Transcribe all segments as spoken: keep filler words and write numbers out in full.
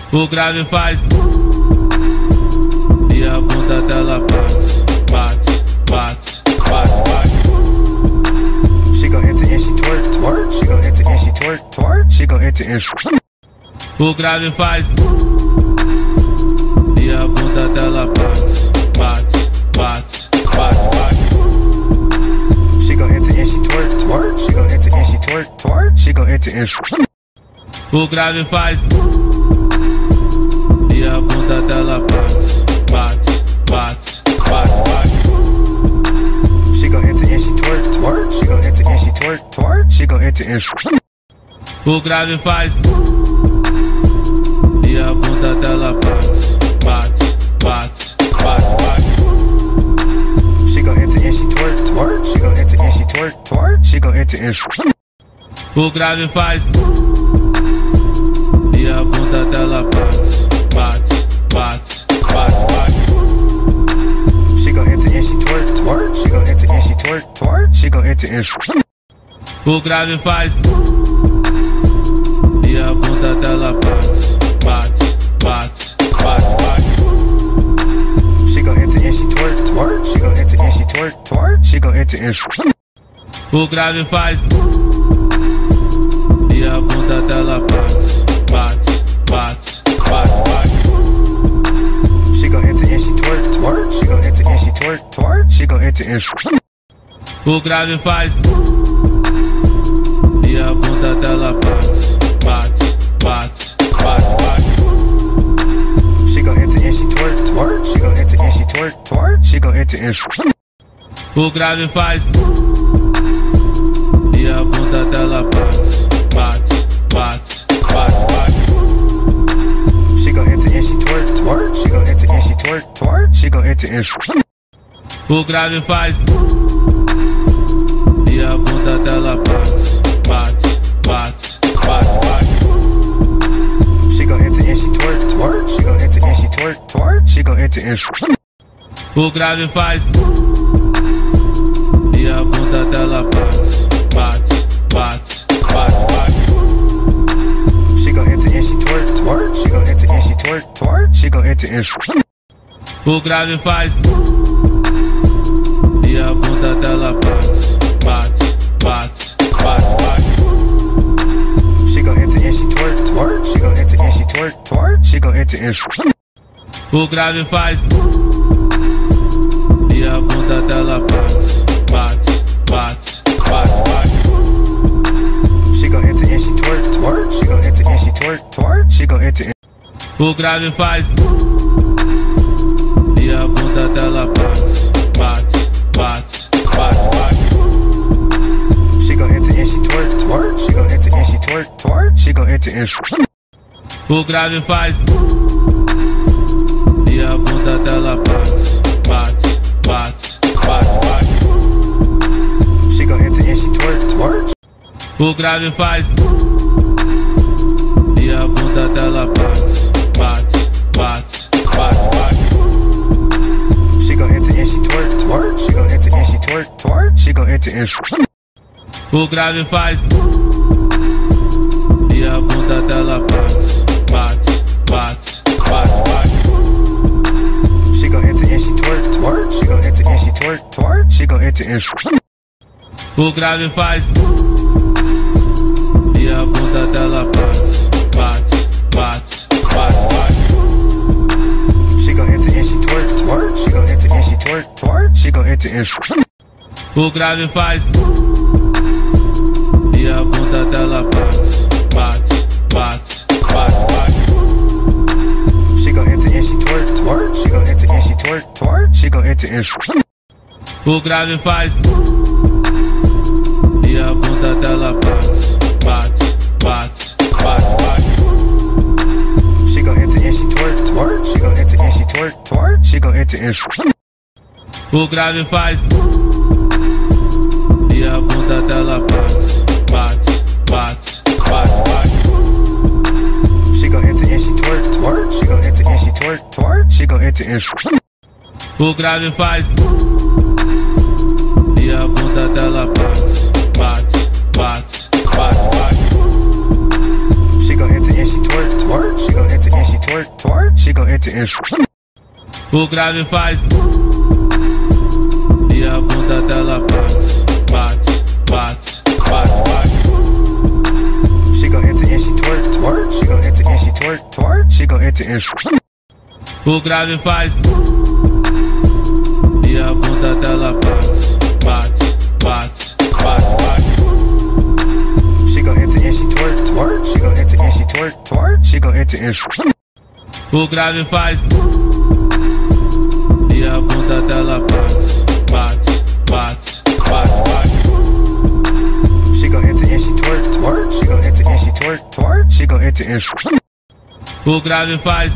O grave faz e a bunda dela bate, bate, bate, bate. She gon' enter and she twerk, twerk. She gon' enter and she twerk, twerk. She gon' enter and she... O grave faz e a bunda dela bate, bate, bate, bate. She gon' enter and she twerk, twerk. She gon' enter and she twerk, twerk. She gon' enter and she... O grave faz e a bunda dela bate, bate, bate, bate. She gon' enter and she twerk, twerk. She gon' enter and she twerk, twerk. She gon' enter and she... O grave faz e a bunda dela bate, bate, bate, bate. She gon' enter and she twerk, twerk. She gon' enter and she twerk, twerk. She gon' enter and she... O grave faz e a bunda dela bate, bate, bate, bate. She gon' enter and she twerk, twerk. She gon' enter and she twerk, twerk. She gon' enter and she... O grave faz e a bunda dela bate, bate, bate, bate. She gon' enter and she twerk, twerk. She gon' enter and she twerk, twerk. She gon' enter and she... O grave faz e a bunda dela bate, bate, bate, bate. She gon' enter and she twerk, twerk. She gon' enter and she twerk, twerk. She gon' enter and she... O grave faz e a bunda dela bate, bate, bate, bate. She gon' enter and she twerk, twerk. She gon' enter and she twerk, twerk. She gon' enter and she... O grave faz e a bunda dela bate, bate, bate, bate. She gon' enter and she twerk, twerk. She gon' enter and she twerk, twerk. She gon' enter and she... O grave faz e a bunda dela bate, bate, bate, bate. She gon' enter and she twerk, twerk. She gon' enter and she twerk, twerk. She gon' enter and she... O grave faz e a bunda dela bate, bate, bate, bate. She gon' enter and she twerk, twerk. She gon' enter and she twerk, twerk. She gon' enter and she... O grave faz e a bunda dela bate, bate, bate, bate. She gon' enter and she twerk, twerk. She gon' enter and she twerk, twerk. She gon' enter and she... O grave faz e a bunda dela bate, bate, bate, bate. She gon' enter and she twerk, twerk. She gon' enter and she twerk, twerk. She gon' enter and... O grave faz e a bunda dela bate, bate, bate, bate. She gon' enter and she twerk, twerk. She gon' enter and she twerk, twerk. She gon' enter and she... O grave faz e a bunda dela bate, bate, bate, bate. She gon' enter and she twerk, twerk. O grave faz e a bunda dela bate, bate, bate, bate. She gon' enter and she twerk, twerk. She gon' enter and she twerk, twerk. She gon' enter and she... O grave faz e a bunda dela bate, bate, bate, bate. She gon' enter and she twerk, twerk. She gon' enter and she twerk, twerk. She gon' enter and she... O grave faz e a bunda dela bate, bate, bate, bate. She gon' enter and she twerk, twerk. She gon' enter and she twerk, twerk. She gon' enter and she... O grave faz e a bunda dela bate, bate, bate, bate. She gon' enter and she twerk, twerk. She gon' enter and she twerk, twerk. She gon' enter and she... O grave faz e a bunda dela bate, bate, bate, bate. She gon' enter and she twerk, twerk. She gon' enter and she twerk, twerk. She gon' enter and she... O grave faz e a bunda dela bate, bate, bate, bate. She gon' enter and she twerk, twerk. She gon' enter and she twerk, twerk. She gon' enter and she... O grave faz e a bunda dela bate, bate, bate, bate. She gon' enter and she twerk, twerk. She gon' enter and she twerk. twerk, twerk. She gon' enter in. O grave faz e a bunda dela bate, bate, bate, bate. She gon' enter in, she twerk, twerk. She gon' enter in, she twerk, twerk. She gon' enter in. O grave faz e a bunda dela bate, bate, bate, bate. She gon' enter in, she twerk, twerk. She gon' enter in, she twerk, twerk. She gon' enter in. O grave faz e a bunda dela bate, bate, bate, bate. She gon' enter in, she twerk, twerk. She gon' enter in, she twerk, twerk. She gon' enter in. O grave faz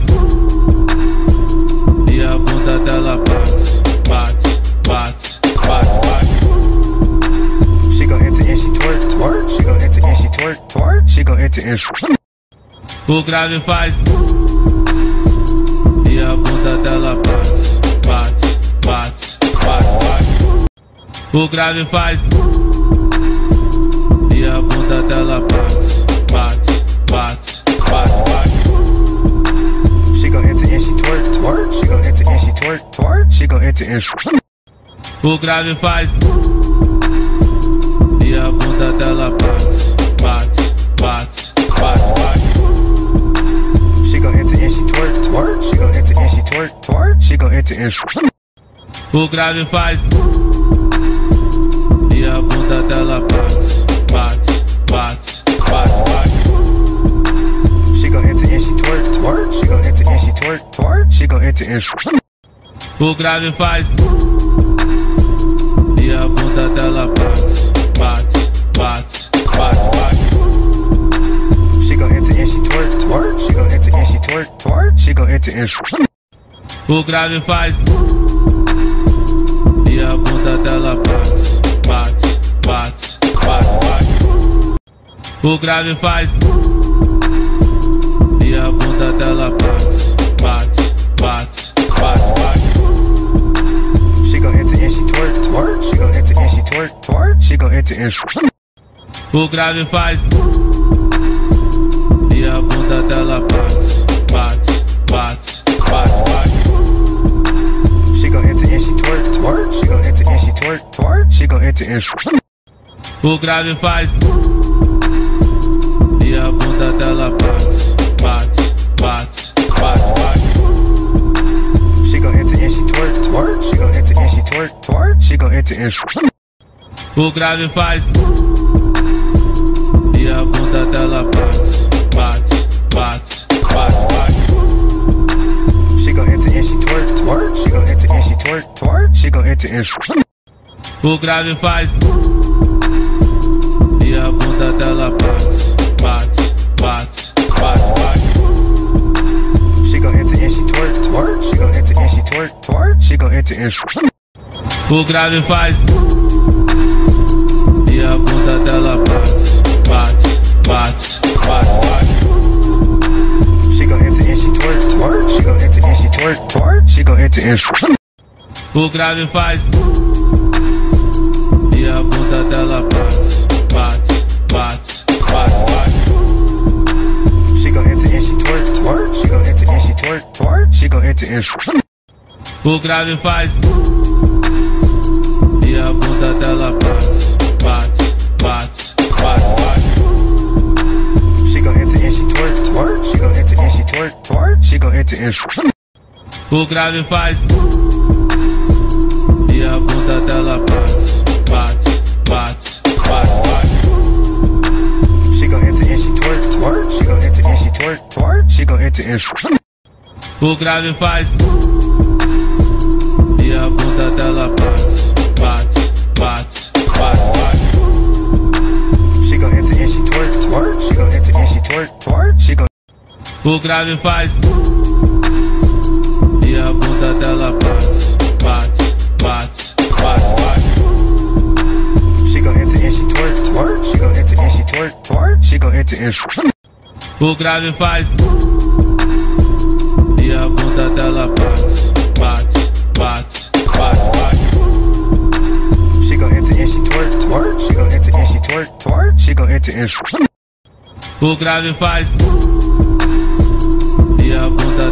e a bunda dela bate, bate, bate, bate. She gon' enter in, she twerk, twerk. She gon' enter in, she twerk, twerk. She gon' enter in. O grave faz e a bunda dela bate, bate, bate, bate. O grave faz e a bunda dela bate, bate, bate, bate. She gon' enter in, she twerk, twerk. She gon' enter in, she twerk, twerk. She gon' enter in. O grave faz e a bunda dela bate, bate, bate, bate. She gon' enter in, she twerk, twerk. She gon' enter in, she twerk, twerk. She gon' enter in. O grave faz e a bunda dela bate, bate, bate, bate. She gon' enter in, she twerk, twerk. She gon' enter in, she twerk, twerk. She gon' enter in. O grave faz e a bunda dela bate, bate, bate, bate. She gon' enter in, she twerk, twerk. She gon' enter in, she twerk, twerk. She gon' enter in. O grave faz e a bunda dela bate, bate, bate, bate. O grave faz e a bunda dela bate, bate, bate, bate. She gon' enter in, she twerk, twerk. She gon' enter in, she twerk, twerk. She gon' enter in. O grave faz e a bunda dela bate, bate, bate, bate. She gon' enter in, she twerk, twerk. She gon' enter in, she twerk, twerk. She gon' enter in. O grave faz e a bunda dela bate, bate, bate, bate. She gon' enter in, she twerk, twerk. She gon' enter in, she twerk, twerk. She gon' enter in. O grave faz e a bunda dela bate, bate, bate, bate. She gon' enter in, she twerk, twerk. She gon' enter in, she twerk, twerk. She gon' enter in. O grave faz e a bunda dela bate, bate, bate, bate. She gon' enter in, she twerk, twerk. She gon' enter in, she twerk, twerk. She gon' enter in. O grave faz e a bunda dela bate, bate, bate, bate. She gon' enter in, she twerk, twerk. She gon' enter in, she twerk, twerk. She gon' enter in. O grave faz e a bunda dela bate, bate, bate, bate. She gon' enter in, she twerk, twerk. She gon' enter in, she twerk, twerk. She gon' enter in. O grave faz e a bunda dela bate, bate, bate, bate. She gon' enter in, she twerk, twerk. She gon' enter in, she twerk, twerk. She gon' enter in. O grave faz e a bunda dela bate, bate, bate, bate. She gon' enter in, she twerk, twerk. She gon' enter in, she twerk, twerk. She gon' enter in. O grave faz e a bunda dela bate, bate, bate, bate. She gon' enter in, she twerk, twerk. She gon' enter in, she twerk, twerk. She gon'. O grave faz e a bunda dela bate, bate, bate, bate. She gon' enter in, she twerk, twerk. She gon' enter in, she twerk, twerk. She gon' enter in. O grave faz e a bunda dela bate, bate, bate, bate. She gon' enter in, she twerk, twerk. She gon' enter in, she twerk, twerk. She gon' enter in. O grave faz e a bunda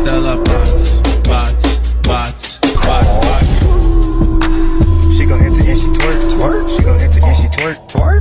twerk, twerk.